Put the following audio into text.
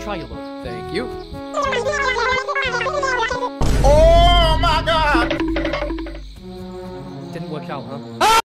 Try your luck. Thank you. Oh my God! Didn't work out, huh?